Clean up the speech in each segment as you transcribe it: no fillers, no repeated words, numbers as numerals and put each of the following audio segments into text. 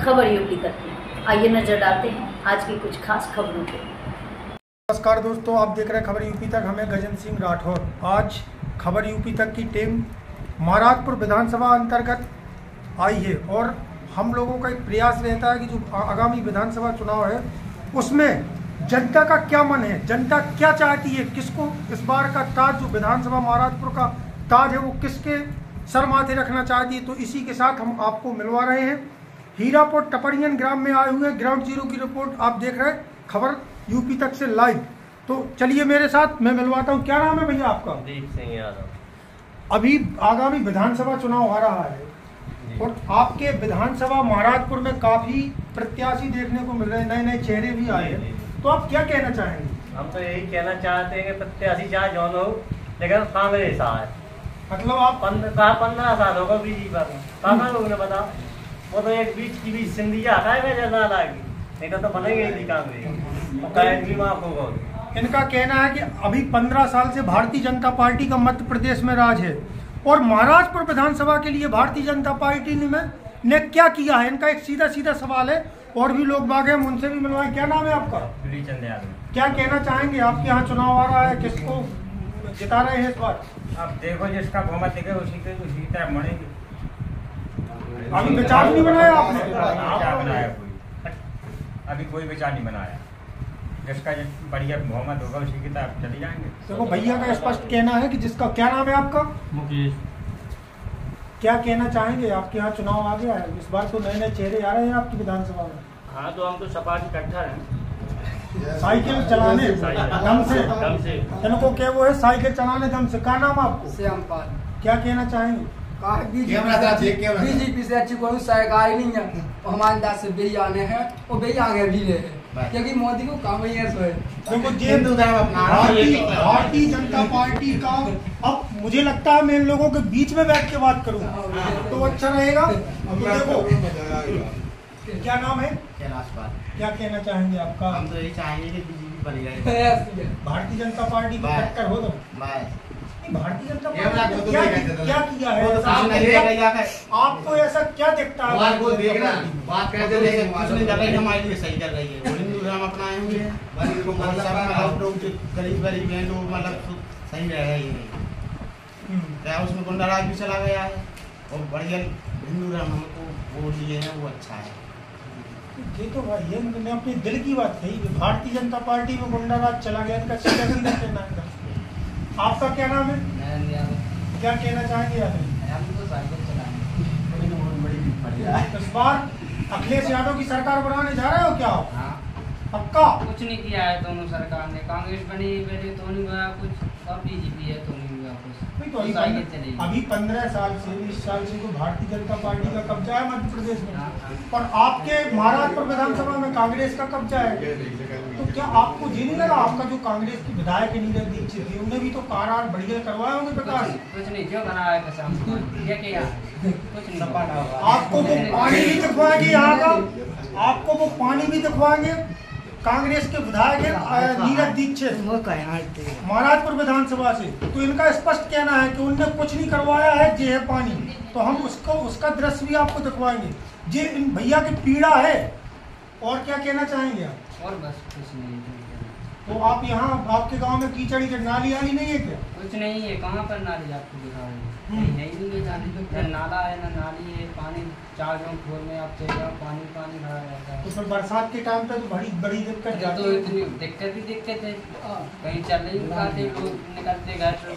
खबर यूपी तक में। आइए नजर डालते हैं आज की कुछ खास खबरों पे। नमस्कार दोस्तों, आप देख रहे हैं खबर यूपी तक। हमें गजेंद्र सिंह राठौर। आज खबर यूपी तक की टीम महाराजपुर विधानसभा अंतर्गत आई है और हम लोगों का एक प्रयास रहता है कि जो आगामी विधानसभा चुनाव है उसमें जनता का क्या मन है, जनता क्या चाहती है, किसको इस बार का ताज जो विधानसभा महाराजपुर का ताज है वो किसके सर माथे रखना चाहती है। तो इसी के साथ हम आपको मिलवा रहे हैं। हीरापुर टपरियन ग्राम में आए हुए ग्राउंड जीरो की रिपोर्ट आप देख रहे हैं खबर यूपी तक से लाइव। तो चलिए मेरे साथ मैं मिलवाता हूँ। क्या नाम है भैया आपका? दीप सिंह यादव। अभी आगामी विधानसभा चुनाव आ रहा है और आपके विधानसभा महाराजपुर में काफी प्रत्याशी देखने को मिल रहे हैं, नए नए चेहरे भी आए हैं। तो आप क्या कहना चाहेंगे? हम तो यही कहना चाहते हैं कि प्रत्याशी चाहे जौन हो, लेकिन कांग्रेस आए। मतलब आप 15 साल होगा बीजेपी पर, कहाँ लोगों ने बता। वो तो एक बीच की भी सिंधिया हटाएगा जैसा लागी, नहीं तो बनेंगे ही कांग्रेस भी माफ होगा। इनका कहना है कि अभी 15 साल से भारतीय जनता पार्टी का मध्य प्रदेश में राज है और महाराजपुर विधानसभा के लिए भारतीय जनता पार्टी ने क्या किया है। इनका एक सीधा सीधा सवाल है और भी लोग बाग हैं, हम उनसे भी मिलवाएं। क्या नाम है आपका? चंद यादव। क्या कहना चाहेंगे? आपके यहाँ चुनाव आ रहा है, किसको जिता रहे हैं इस बार? अब देखो जिसका बहुमत दिखे उसी तरह बनेगी। अभी विचार नहीं बनाया आपने? क्या बनाया कोई? अभी कोई विचार नहीं बनाया। जिसका बढ़िया बहुमत होगा उसी की तरफ चले जाएंगे। देखो भैया का स्पष्ट कहना है कि जिसका, क्या नाम है आपका? मुकेश। क्या कहना चाहेंगे? आपके यहाँ चुनाव आ गया है, इस बार तो नए नए चेहरे आ रहे हैं आपकी विधानसभा में। हाँ तो हम तो सपाट इकट्ठा है। साइकिल चलाने दम से इनको क्या वो है, साइकिल चलाने दम से। क्या नाम आपको? श्यामपाल। क्या कहना चाहेंगे? बीजेपी से अच्छी कोई सरकार नहीं है। हमारे दास से बेई आने हैं और बेई आगे भी ले हैं, क्योंकि मोदी को काम ही है। देखो ये भारतीय जनता पार्टी का, अब मुझे लगता है मैं इन लोगों के बीच में बैठ के बात करूँ तो अच्छा रहेगा। देखो क्या नाम है? क्या कहना चाहेंगे आपका? हम तो यही चाहेंगे कि बीजेपी बनी रहे, भारतीय जनता पार्टी को टक्कर हो। तो भारतीय जनता पार्टी ने क्या किया है? आपको ऐसा क्या दिखता है? बात करते लेकिन उसने जगह हमारे लिए सही कर रही है। हिंदू धर्म अपनाए हुए हैं, गरीब हैं जो मतलब सही रह रही है। क्या उसमें गुंडाराज भी चला गया है और बढ़िया हिंदू धर्म हमको वोट दिए हैं, वो अच्छा है। ये तो भाई ये मैंने अपनी दिल की बात कही। भारतीय जनता पार्टी में गुंडाराज चला गया, इनका सीधा सीधा कहना है। आपका क्या नाम है? क्या कहना चाहेंगे आप? इस बार अखिलेश यादव की सरकार बनाने जा रहे हो क्या आप? पक्का? कुछ नहीं किया है दोनों सरकार ने। कांग्रेस बनी पहले तो नहीं हुआ कुछ, अब बीजेपी है तो नहीं हुआ कुछ। तो अभी 15 साल से 20 साल से तो भारतीय जनता पार्टी का कब्जा है मध्य प्रदेश में और आपके महाराजपुर विधानसभा में कांग्रेस का कब्जा है। तो क्या आपको ये नहीं लगा, आपका जो कांग्रेस की विधायक नीरज दीक्षित थी उन्हें भी तो करार बढ़िया करवाए होंगे प्रकाश? कुछ नहीं, जो बना है कुछ नहीं। आपको वो पानी भी दिखवाएंगे यहाँ का, आपको वो पानी भी दिखवाएंगे। कांग्रेस के विधायक है नीरज दीक्षित महाराजपुर विधानसभा से, तो इनका स्पष्ट कहना है कि उनने कुछ नहीं करवाया है, जे है पानी। तो हम उसका दृश्य भी आपको दिखवाएंगे। जे इन भैया की पीड़ा है। और क्या कहना चाहेंगे आप? और बस कुछ नहीं। तो आप यहाँ आपके गांव में कीचड़ी के नाली आली नहीं है क्या? कुछ नहीं है। कहाँ पर नाली आपको दिखा रहे हैं? नहीं, नाला है ना नाली है। पानी 4 जगह खोल में आप चले जाओ, पानी भरा रहता है। तो फिर बरसात के टाइम पे तो बड़ी दिक्कत जाती तो है। इतनी दिक्कत है। कहीं चल नहीं पाते, लोग निकलते घर से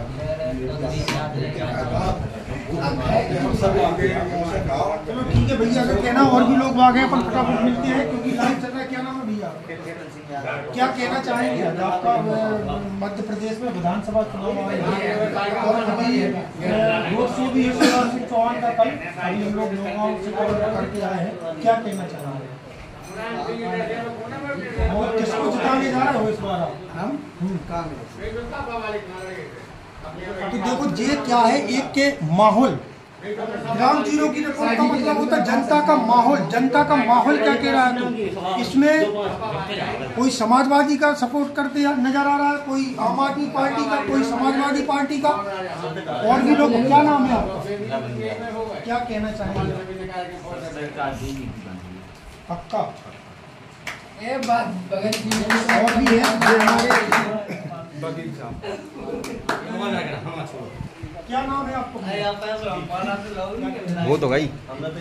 चलो ठीक है भैया का कहना। और भी लोग आ गए, अपन फटाफट मिलते हैं क्योंकि लाइव चल रहा है। क्या नाम है भैया? क्या कहना चाहेंगे? आपका मध्य प्रदेश में विधानसभा चुनाव आ रहा है और अभी रोड शो भी है शिवराज सिंह चौहान का कल, अभी हम लोग नौगांव से करके आए हैं। क्या कहना चाहेंगे और किसको जिताने जा रहे हो इस बार आप? हम कांग्रेस। तो देखो ये क्या है, एक के माहौल ग्राउंड जीरो की रिपोर्ट का मतलब होता है जनता का माहौल। जनता का माहौल क्या कह रहा है? तो इसमें कोई समाजवादी का सपोर्ट करते नजर आ रहा है, कोई आम आदमी पार्टी का, कोई समाजवादी पार्टी का, और भी लोग। क्या नाम है आपका? क्या कहना चाहेंगे? पक्का। ये बात बगल की और भी है जो हमारे बगील साहब क्या नाम है आपको? वो तो गई।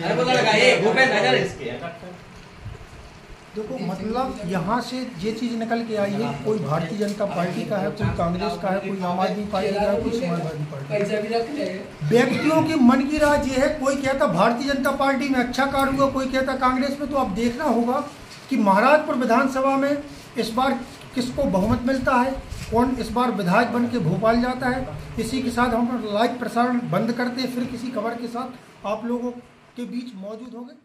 देखो मतलब यहाँ से ये चीज़ निकल के आई है, कोई भारतीय जनता पार्टी का है, कोई कांग्रेस का है, कोई आम आदमी पार्टी का है, कोई समाजवादी पार्टी का पैसा भी रख ले। है। व्यक्तियों के मन की राज ये है, कोई कहता भारतीय जनता पार्टी में अच्छा कार्य हुआ, कोई कहता कांग्रेस में। तो अब देखना होगा कि महाराजपुर विधानसभा में इस बार किसको बहुमत मिलता है, कौन इस बार विधायक बन के भोपाल जाता है। इसी के साथ हम लाइव प्रसारण बंद करते हैं, फिर किसी खबर के साथ आप लोगों के बीच मौजूद होंगे।